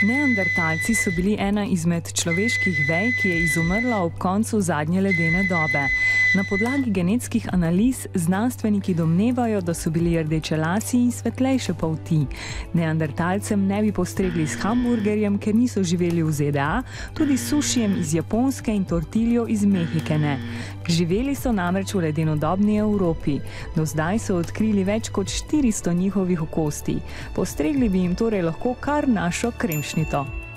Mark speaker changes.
Speaker 1: Neandertalci so bili ena izmed človeških vej, ki je izumrla ob koncu zadnje ledene dobe. Na podlagi genetskih analiz znanstveniki domnevajo, da so bili rdečelasi in svetlejše polti. Neandertalcem ne bi postregli s hamburgerjem, ker niso živeli v ZDA, tudi s sušijem iz Japonske in tortiljo iz Mehike ne. Živeli so namreč v ledenodobni Evropi. Do zdaj so odkrili več kot 400 njihovih okostij. Postregli bi jim torej lahko kar našo kremšnito.